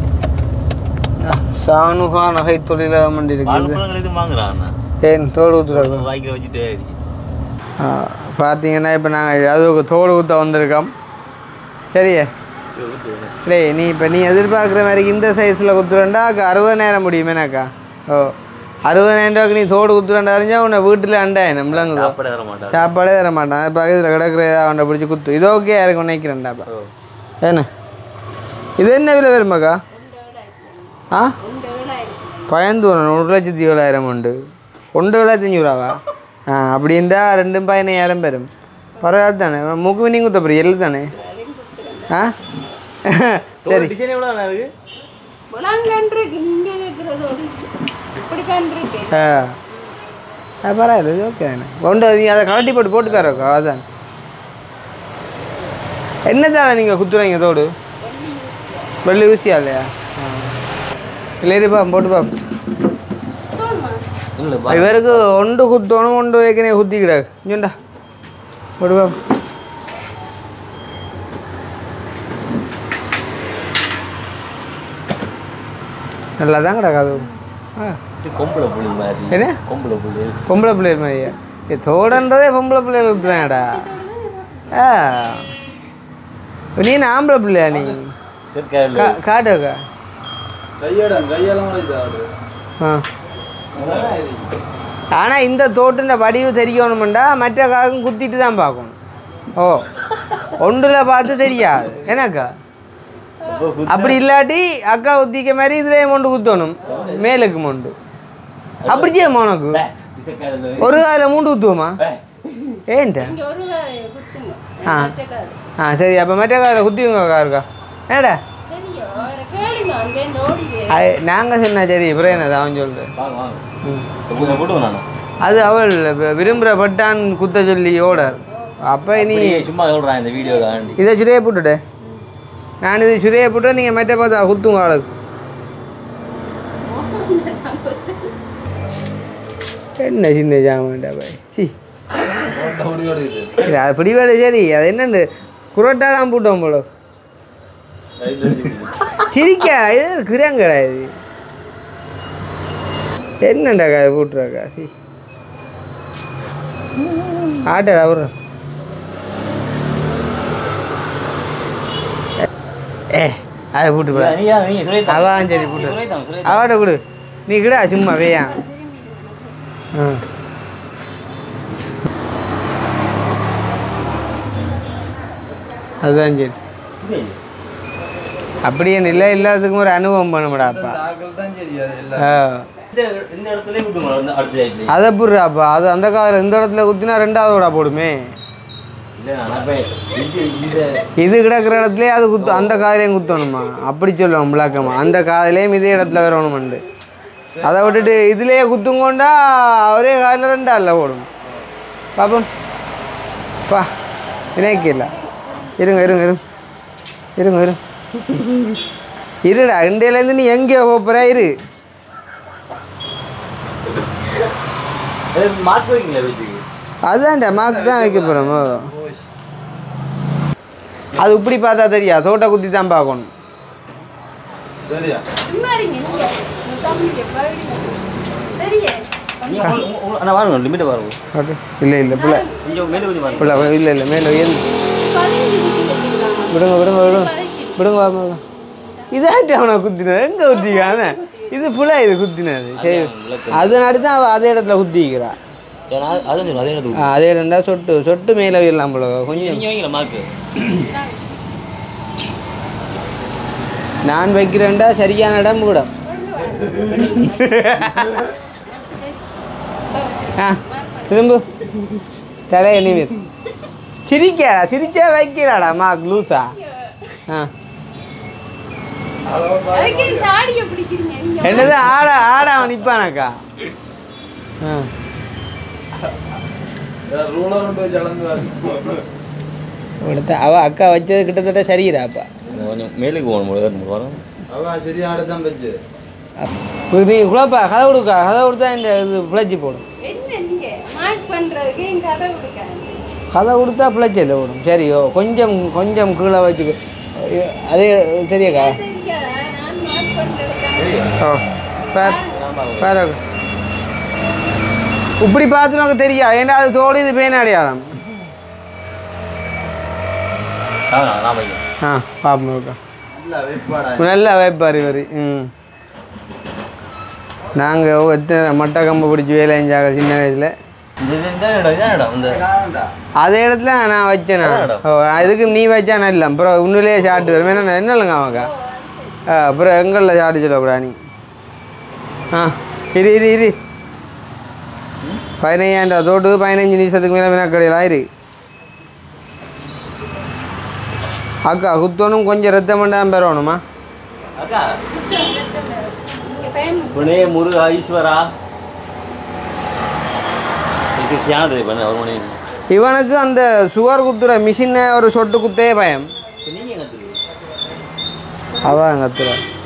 சானுகா நகை தொழிலாக இருக்குது ஏன் தோடு ஊற்றுறாங்க பார்த்தீங்கன்னா இப்போ நாங்கள் அதுக்கு தோடு ஊற்ற வந்திருக்கோம் சரியே இல்லை நீ இப்போ நீ எதிர்பார்க்குற மாதிரி இந்த சைஸில் குத்துறேன்டா அக்கா அறுபதாயிரம் முடியுமேனாக்கா ஓ அறுபதாயிரம் ரூபாய்க்கு நீ தோடு குத்துறேன்டா அறிஞ்சா உன்னை வீட்டில் அண்டாயிரம் நம்மளங்க சாப்பாடே தர மாட்டான் இப்போ இதில் கிடக்குற அவனை பிடிச்சி குத்து இது ஓகே யாருக்கு நினைக்கிறேன்டாப்பா ஏண்ணே இது என்ன விலை வருமாக்கா ஆ பயந்து வரணும் ஒரு லட்சத்தி ஏழாயிரம் உண்டு ஒன்று ஏழாயிரத்தி அஞ்சூறாவா ஆ அப்படி இருந்தால் ரெண்டும் பதினாயிரம் பெறும் பரவாயில்ல தானே மூக்கு நீங்க குத்த போறீ எல்லு தானே ஆ சரி ஆ பரவாயில்ல இது ஓகே தானே ஒன்று நீ அதை கலட்டி போட்டு போட்டு பாருக்கா அதுதான் என்ன தானே நீங்கள் குத்துறீங்க தோடு வெள்ளி ஊசியா இல்லையா இல்லைப்பா போட்டு பாப்பா இவருக்கு ஒன்று குத்தணும் ஒன்று ஏற்கனவே குத்தி கிடாது இங்கண்டா போட்டு பாப்பா நல்லா தான் கிடக்காது பொம்பளை புள்ளி மாதிரி என்ன பொம்பளை புள்ளி பொம்பளை பிள்ளைகள் மாதிரியா தோடன்றதே பொம்பளை பிள்ளைகள் குத்துறாங்கடா ஆ நீ ஆம்பளை பிள்ளையா நீ காட்டுக்கா ஆ ஆனால் இந்த தோட்டுன்ற வடிவு தெரியணுமெண்டா மற்ற காக்கும் குத்திட்டு தான் பார்க்கணும் ஓ ஒன்றில் பார்த்து தெரியாது என்னக்கா அப்படி இல்லாட்டி அக்கா குத்திக்க மாதிரி இதுலேயே மொண்டு குத்தணும் மேலுக்கு மொண்டு அப்படி செய்ய உனக்கு ஒரு காலில் மூண்டு குத்துவோமா ஏன்ட்டா ஆ ஆ சரி அப்போ மற்ற காலில் குத்திவங்க இருக்கா ஏடா நாங்கள் சொன்னா சரி அப்புறம் என்னது அவன் சொல்கிறேன் அது அவள் விரும்புகிற பட்டான் குத்த சொல்லி ஓடார் அப்போ நீ சும்மா சொல்கிறான் இந்த வீடியோ இதை சுரையை போட்டுட்டே நான் இது சுரையை போட்டு நீங்கள் மெட்ட பார்த்தா குத்துங்க ஆளுக்கு என்ன சின்ன ஜாமான்டா பாய் சி அது பிடிவாடு சரி அது என்னண்டு குரட்டாலாம் போட்டோம் போல சிரிக்கா இது கிராங்கடா இது என்னண்டா கா போட்டுறாக்கா சி ஆட்டடா ஒரு ஏ அதை போட்டு போட அதான் சரி போட்டு அவாட்ட கொடு நீ கிடா சும்மா வேயா ஆ அதுதான் சரி அப்படியே இல்லை எல்லாத்துக்கும் ஒரு அனுபவம் பண்ணமுடாப்பா அதை புடுறாப்பா அது அந்த காலத்தில் இந்த இடத்துல குத்தினா ரெண்டாவதோட போடுமே இது கிடக்கிற இடத்துலயே அது குத்து அந்த காதலையும் குத்தணுமா அப்படி சொல்லுவோம் விளக்கமா அந்த காதலையும் இதே இடத்துல வரணுமெண்டு அதை விட்டுட்டு இதுலேயே குத்துங்கோண்டா ஒரே காதில் ரெண்டா இல்லை போடும் பாப்போம் பா இணைக்கல இருங்க இருங்க இருங்க இருங்க இருங்க இருடா இண்டையிலேருந்து நீ எங்கே போகிற இரு அதுதான்டா மார்க் தான் வைக்க போகிறோமோ அது இப்படி பார்த்தா தெரியா தோட்டை குத்தி தான் பார்க்கணும் இல்லை இல்லை பிள்ளை பிள்ளை இல்லை இல்லை மேலே விடுங்க விடுங்க விடுங்க விடுங்க இதாட்டி அவனை குத்தினது எங்கே குத்திக்கான இது புள்ள இது குத்தினது சரி அதனாடி தான் அவள் அதே இடத்துல குத்திக்கிறா அதே இடம்டா சொட்டு சொட்டு மேலே விடலாம் போல கொஞ்சம் நான் வைக்கிறேன்டா சரியான இடம் கூட ஆ திரும்ப தலை நிமிர் சிரிக்கடா சிரிச்சா வைக்கிறாடா மாக் லூசா ஆ என்னது ஆட ஆட அவன் நிற்பானாக்கா ஆ அவ அக்கா வச்சது கிட்டத்தட்ட சரிடாப்பா கொஞ்சம் மேலுக்கு போகணும் வரும் சரியா ஆடத்தான் வச்சு நீ குழப்பா கதை கொடுக்கா கதை கொடுத்தா இந்த இது பிழைச்சி போடும் கதை கொடுத்தா பிழைச்சி இல்லை போடும் சரியோ கொஞ்சம் கொஞ்சம் கீழே வச்சுக்க அதே சரியாக்கா ஓ பார் பாரு இப்படி பார்த்து நமக்கு தெரியா ஏன்னா அது தோடு இது பேன் அடையாளம் ஆ பாப்பா நல்லா வைப்பார் இவர் ம் நாங்கள் எத்தனை மட்டை கம்பு பிடிச்சி வேலை செஞ்சாங்க சின்ன வயசில் அதே இடத்துல நான் வச்சேனா ஓ அதுக்கு நீ வச்சா நல்ல அப்புறம் உன்னிலேயே ஷார்ட் வரும் என்ன என்ன இல்லைங்க அவங்கக்கா ஆ அப்புறம் எங்களில் ஷார்ட் சொல்லக்கூடா நீ ஆ இரு இரு இரு பதினையாண்டா தோட்டு பதினஞ்சு நிமிஷத்துக்கு மேலே வினாக்கடையில் ஆயிரு அக்கா குத்தணும் கொஞ்சம் ரத்தம் பண்ணாமல் பெறணுமா புனே முருகா ஈஸ்வரா இவனுக்கு அந்த சுகர் குத்துற மிஷினை ஒரு சொட்டு குத்தே பயம் அவன் கத்துற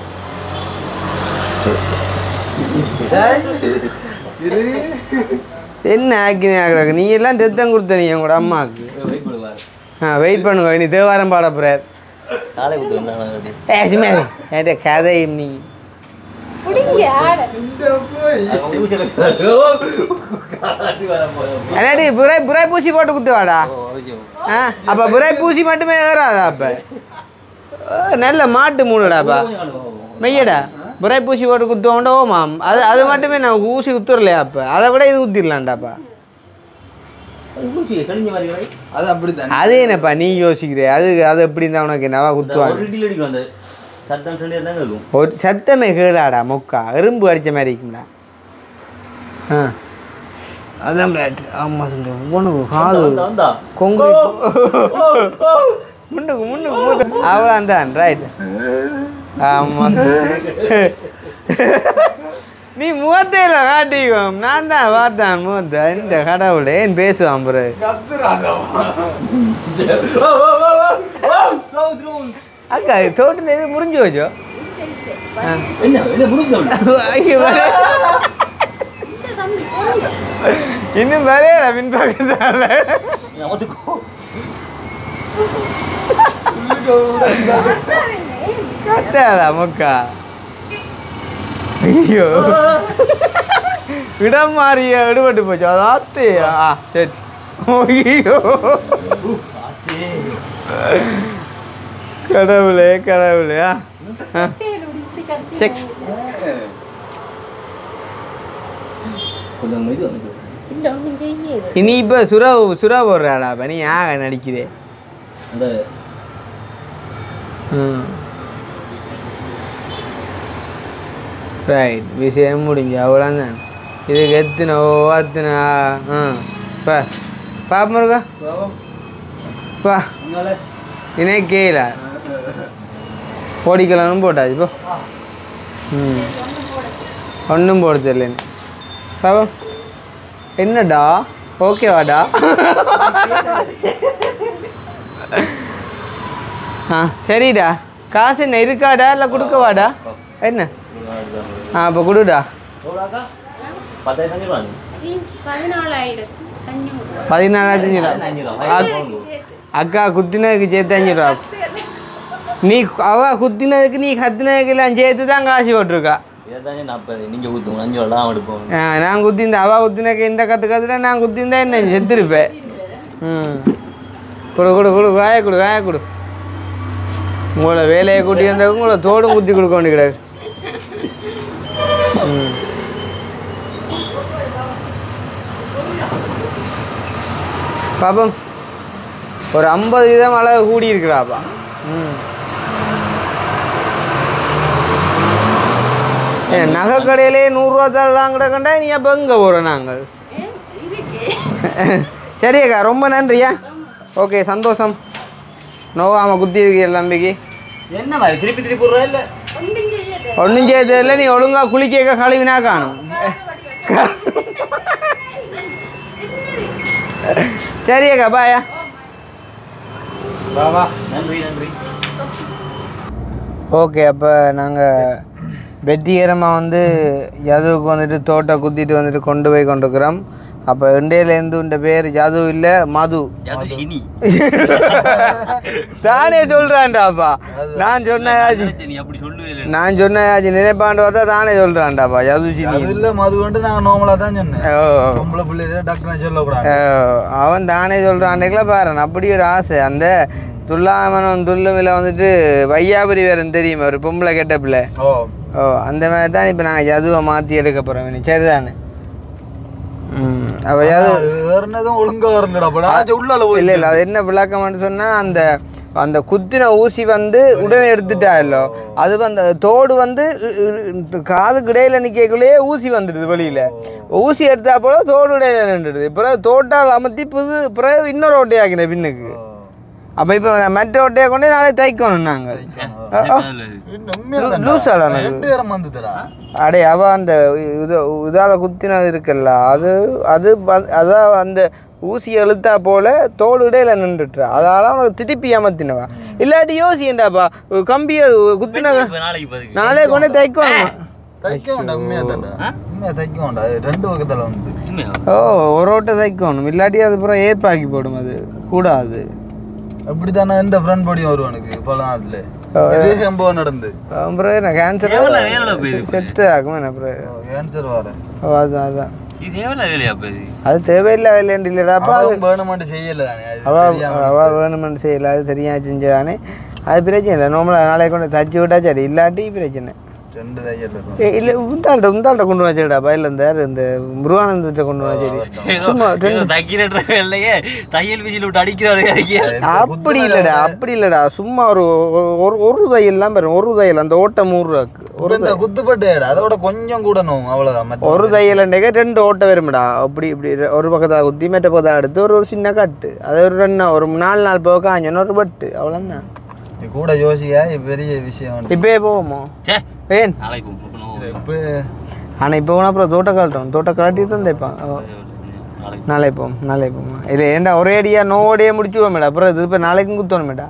என்ன ஆக்கினே ஆகிறாங்க நீ எல்லாம் ரத்தம் கொடுத்த நீ உங்களோட அம்மாவுக்கு ஆ வெயிட் பண்ணுங்க நீ தேவாரம் பாட போகிறார் ஏ சும்மா ஏ கதை நீ அடாடி புரை புரை பூசி போட்டு குத்துவாடா ஆ அப்போ புரை பூசி மட்டுமே ஏறாதா அப்போ நல்ல மாட்டு மூணுடாப்பா மெய்யடா புரை பூசி போட்டு குத்துவோண்டோ மாம் அது அது மட்டுமே நான் ஊசி குத்துறலையா அப்போ அதை விட இது குத்திடலான்டாப்பா அது அப்படித்தான் அது என்னப்பா நீ யோசிக்கிற அது அது எப்படி இருந்தா உனக்கு என்னவா குத்துவாங்க ஒரு சத்தமே கேளாடா மொக்கா எறும்பு அடித்த மாதிரி இருக்கும்டா ஆ அதான் ஆமாம் சொல்கிறேன் உனக்கு காது கொங்கு முன்னுக்கு முன்னுக்கு அவ்வளோ தான் ரைட் ஆமாம் நீ முகத்தையில காட்டிக்கும் நான் தான் பார்த்தேன் முகத்தை இந்த கடவுளே ஏன் பேசுவான் பிறகு அக்கா தோட்டில் எது முறிஞ்சு வச்சோ இன்னும் வரையல பின்பக்கத்தால கட்டாதா முக்கா ஐயோ இடம் மாறிய விடுபட்டு போச்சு அதாத்தே ஆ சரி ஐயோ கடவுளே கடவுளே செக் இனி இப்போ சுறா சுறா போடுறாடா நீ ஆக நடிக்கிறே ம் ரைட் விஷயம் முடிஞ்சு அவ்வளோதான் இதுக்கு எத்தனை ஓ அத்தனை ஆ பா பாப்பா இருக்கா பா இன்னே கேல போடிக்கலான்னு போட்டாச்சு இப்போ ம் ஒன்றும் போட தெரியலன்னு பாப்பா என்னடா ஓகேவாடா ஆ சரிடா காசு என்ன இருக்காடா இல்லை கொடுக்கவாடா என்ன ஆ அப்போ கொடுடா பதினாலாயிரத்தி அஞ்சூறு அக்கா குத்தினதுக்கு சேர்த்து அஞ்சு ரூபா நீ அவ குத்தினதுக்கு நீ கத்தினதுக்கெல்லாம் சேர்த்து தான் காசு போட்டிருக்கா நான் குத்திருந்தேன் அவ குத்தினக்கு இந்த கற்று கற்றுல நான் குத்திருந்தா என்ன செத்துருப்பேன் ம் கொடு கொடு கொடு காய கொடு காய கொடு உங்களை வேலையை கூட்டி வந்தவங்க உங்களை தோடும் குத்தி கொடுக்க வேண்டிய கிடையாது ம் பாப்போம் ஒரு ஐம்பது வீதம் அளவு கூடி இருக்கிறாப்பா ம் நகை கடையிலே நூறுரூவா தரலாம் கூட கண்டா நீ அப்போ எங்கே போகிறோம் நாங்கள் சரியாக்கா ரொம்ப நன்றியா ஓகே சந்தோஷம் நோவாமல் குத்தி இருக்கீங்க தம்பிக்கு என்ன மாதிரி திருப்பி திருப்பி போடுறா இல்லை ஒன்றும் செய்ய தெரியல நீ ஒழுங்காக குளிக்க கழுவினா காணும் சரியக்கா பாயா வா வா நன்றி நன்றி ஓகே அப்போ நாங்கள் வெற்றிகரமாக வந்து யதுவுக்கு வந்துட்டு தோட்டை குத்திட்டு வந்துட்டு கொண்டு போய் கொண்டிருக்கிறோம் அப்போ இண்டையிலேருந்து இந்த பேர் யது இல்லை மது தானே சொல்கிறான்டாப்பா நான் சொன்னாச்சு நான் சொன்னாச்சு நினைப்பாண்டு பார்த்தா தானே சொல்கிறான்டாப்பா யது சினி இல்லை மது வந்து நாங்கள் நார்மலாக தான் சொன்னேன் பொம்பளை பிள்ளைல டக்குன்னு சொல்லக்கூடாது அவன் தானே சொல்கிறான்டேக்கெல்லாம் பாரு அப்படி ஒரு ஆசை அந்த துல்லாமனம் துள்ளுமில்ல வந்துட்டு வையாபுரி வேறுன்னு தெரியுமா ஒரு பொம்பளை கெட்ட பிள்ளை ஓ ஓ அந்த மாதிரி தான் இப்போ நாங்கள் யதுவை மாற்றி எடுக்க போகிறோம் சரிதானே ம் அப்போ யது ஏறினதும் ஒழுங்காக வரணுடா உள்ளால இல்லை இல்லை அது என்ன விளக்கம்னு சொன்னால் அந்த அந்த குத்தின ஊசி வந்து உடனே எடுத்துட்டா இல்லோ அது வந்து தோடு வந்து காதுக்கு இடையில நிற்கக்குள்ளேயே ஊசி வந்துடுது வெளியில் ஊசி எடுத்தா போல தோடு இடையில நின்றுடுது பிறகு தோட்டால் அமர்த்தி புது பிறகு இன்னொரு ஓட்டையாக்கின பின்னுக்கு அப்போ இப்போ மற்ற ஓட்டையை கொண்டு நாளே தைக்கணும் நாங்கள் லூஸாடா அடே அவள் அந்த இது இதால் குத்தினது இருக்குல்ல அது அது அதான் அந்த ஊசி எழுத்தா போல தோல் இடையில நின்றுட்டுறா அதால அவனுக்கு திருப்பி அமர்த்தினவா இல்லாட்டி யோசிந்தாப்பா கம்பியை குத்தின நாளே கொண்டு தைக்கணும் ஓ ஒரு ஓட்டை தைக்கணும் இல்லாட்டி அது அப்புறம் ஏப்பாக்கி போடும் அது கூடாது அப்படித்தானே இந்த ஃப்ரெண்ட் படியும் வருவானுக்கு இப்போலாம் அதில் இதே சம்பவம் நடந்து அப்புறம் நான் கேன்சர் செத்து ஆகும் என்ன அப்புறம் கேன்சர் வரேன் அதான் அதான் அது தேவையில்லை வேலையண்டு இல்லைடாப்பா அது வேணுமெண்ட் செய்யலை தானே அவ அவ வேணுமெண்ட் செய்யலை அது சரியாக செஞ்சதானே அது பிரச்சனை இல்லை நார்மலாக நாளைக்கு கொண்டு தச்சு விட்டா சரி இல்லாட்டி பிரச்சனை ரெண்டு தையல் இல்லை உந்தாள்கிட்ட உந்தாள்கிட்ட கொண்டு வச்சுடா பயில இருந்தார் இந்த முருகானந்தத்தை கொண்டு வச்சு சும்மா தையல் விசில் விட்டு அடிக்கிறாரு அப்படி இல்லைடா அப்படி இல்லைடா சும்மா ஒரு ஒரு ஒரு தையல்லாம் பாரு ஒரு தையல் அந்த ஓட்டை மூணு ரூபாக்கு ஒரு குத்துப்பட்டு அதோட கொஞ்சம் கூட நோவும் அவ்வளோதான் ஒரு தையல்ண்டே ரெண்டு ஓட்டை வரும்டா அப்படி இப்படி ஒரு பக்கத்தா குத்தி மெட்ட பக்கத்தா எடுத்து ஒரு ஒரு சின்ன கட்டு அது ஒரு ரெண்டு ஒரு நாலு நாலு போக காஞ்சோன்னு ஒரு பட்டு அவ்வளோதான் கூட யோசிக்கா பெரிய விஷயம் இப்பயே போவோமோ ஏன் ஆனால் இப்போ போனால் அப்புறம் தோட்ட கழட்டும் தோட்ட கழட்டி தான் தைப்பான் நாளை போம் நாளை போமா இல்லை ஏன்டா ஒரே அடியா நோவோடையே முடிச்சுடுவோம் மேடா அப்புறம் இது இப்போ நாளைக்கும் குத்தணும் மேடா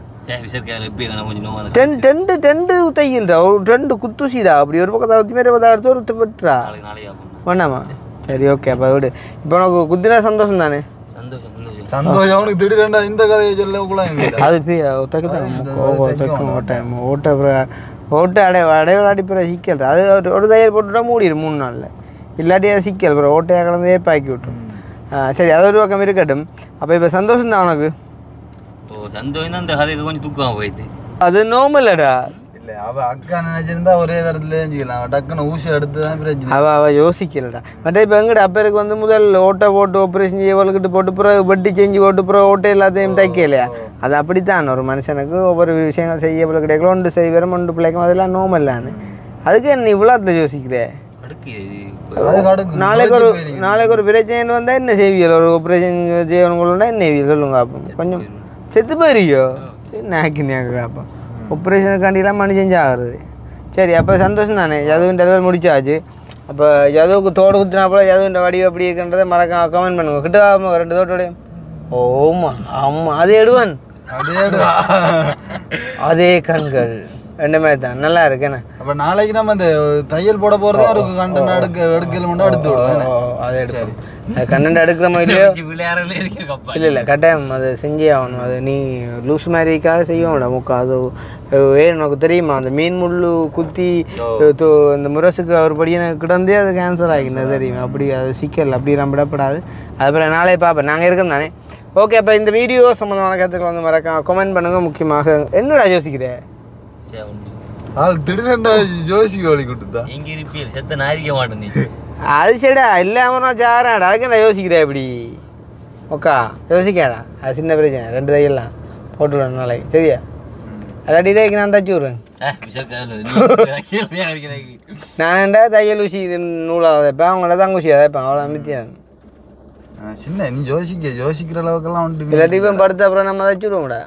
டென் டெண்டு டெண்டு தையல்டா ஒரு ரெண்டு குத்துசிடா அப்படி ஒரு பக்கத்தை ஊற்றி மாரி பத்தா எடுத்து ஒரு பட்டுறா வேண்டாமா சரி ஓகே அப்போ விடு இப்போ உனக்கு குத்தினா சந்தோஷம் தானே சந்தோஷம் அவனுக்கு திடீரெண்டா இந்த கதையை சொல்ல அது தைக்கும் ஓட்டை ஓட்டை ஓட்டை அடைய அடையோட அடிப்படை சிக்கல் அது ஒரு தையல் போட்டுவிட்டா மூடிடும் மூணு நாளில் இல்லாட்டி அது சிக்கல் அப்புறம் ஓட்டையாக கலந்து ஏப்பாக்கி விட்டுரும் சரி அது ஒரு பக்கம் இருக்கட்டும் அப்போ இப்போ சந்தோஷம் தான் உனக்கு சந்தோஷம் அந்த கதைக்கு கொஞ்சம் தூக்கம் போயிடுது அது நோமல்லடா இல்லை அவள் அக்கா நினைச்சிருந்தா ஒரே தரத்துல செஞ்சுக்கலாம் டக்குன்னு ஊசி எடுத்து தான் பிரச்சனை அவள் அவள் யோசிக்கலடா மற்ற இப்போ எங்கட அப்பருக்கு வந்து முதல் ஓட்டை போட்டு ஆப்ரேஷன் செய்வல்கிட்ட போட்டு பிறகு வெட்டி செஞ்சு போட்டு பிறகு ஓட்டை எல்லாத்தையும் தைக்கலையா அது அப்படித்தான் ஒரு மனுஷனுக்கு ஒவ்வொரு விஷயங்கள் செய்ய பிள்ளை கிடைக்கல ஒன்று செய்வரும் ஒன்று பிள்ளைக்கும் அதெல்லாம் நோமல்லான்னு அதுக்கு என்ன இவ்வளோத்துல யோசிக்கிறே நாளைக்கு ஒரு நாளைக்கு ஒரு பிரச்சனை வந்தால் என்ன செய்வியல் ஒரு ஆப்ரேஷன் செய்யணுங்களா என்ன செய்வியல் சொல்லுங்க அப்போ கொஞ்சம் செத்து போயிருவியோ நாக்கி நேக்குறாப்பா ஆப்ரேஷனுக்காண்டிலாம் மனுஷன் ஆகுறது சரி அப்போ சந்தோஷம் தானே யதுவின் டெலிவரி முடிச்சாச்சு அப்போ யதுவுக்கு தோடு குத்தினா போல யதுவின் வடிவு எப்படி இருக்குன்றதை மறக்காம கமெண்ட் பண்ணுங்க கிட்ட ரெண்டு தோட்டோடையும் ஓமா ஆமாம் அதே எடுவன் அதே எடுவா அதே கண்கள் ரெண்டு மாதிரி தான் நல்லா இருக்குண்ணே அப்போ நாளைக்கு நம்ம இந்த தையல் போட போகிறதே அவருக்கு கண்டென்ட் எடுக்க எடுக்கல மட்டும் எடுத்து விடுவோம் அதை எடுத்து அது கண்டென்ட் எடுக்கிறோமோ இல்லையோ இல்லை இல்லை கட்டாயம் அது செஞ்சே ஆகணும் அது நீ லூஸ் மாதிரிக்காக செய்யணும்டா முக்கா அது வேணும் உனக்கு தெரியுமா அந்த மீன் முள் குத்தி இந்த முரசுக்கு ஒரு படி எனக்கு கிடந்தே அது கேன்சர் ஆகினது தெரியுமா அப்படி அது சிக்கல் அப்படி நம்ம விடப்படாது அதுக்கப்புறம் நாளே பார்ப்பேன் நாங்கள் இருக்கோம் தானே ஓகே அப்போ இந்த வீடியோ சம்மந்தமான கருத்துக்கள் வந்து மறக்காம கமெண்ட் பண்ணுங்கள் முக்கியமாக என்னடா யோசிக்கிறேன் ஆள் திடீரெண்டா ஜோசி கோழி கொடுத்தா எங்க இருப்பியல் செத்த நாரிக்க மாட்டேன் நீ அது சரிடா இல்லாம ஜாராடா அதுக்கு நான் யோசிக்கிறேன் எப்படி ஓக்கா யோசிக்காடா அது சின்ன பிரச்சனை ரெண்டு தையெல்லாம் போட்டு விடணும் நாளைக்கு சரியா அல்லாட்டி தைக்கு நான் தச்சு விட்றேன் நான் தையல் ஊசி நூலாக தைப்பேன் அவங்கள தான் ஊசியாக தைப்பேன் அவ்வளோ மித்தியா சின்ன நீ யோசிக்க யோசிக்கிற அளவுக்கெல்லாம் உண்டு இல்லாட்டி இப்போ படுத்த அப்புறம் நம்ம அதை வச்சுடுவோம்டா.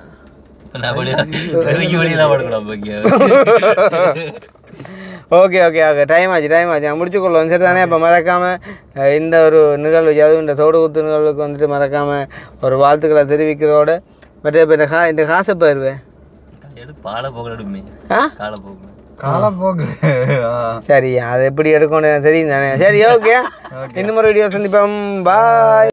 ஓகே ஓகே ஓகே டைம் ஆச்சு டைம் ஆச்சு முடிச்சுக்கொள்ளுவோம் சரி தானே. இப்போ மறக்காமல் இந்த ஒரு நிகழ்வு அதுவும் இந்த சோடு குத்து நிகழ்வுக்கு வந்துட்டு மறக்காமல் ஒரு வாழ்த்துக்களை தெரிவிக்கிறோட மற்ற இப்போ இந்த கா இந்த காசை போயிருவேன் காலப்போக்கு. சரி அது எப்படி எடுக்கணும் தெரியும் தானே. சரி ஓகே இன்னும் ஒரு வீடியோ சந்திப்போம் பாய்.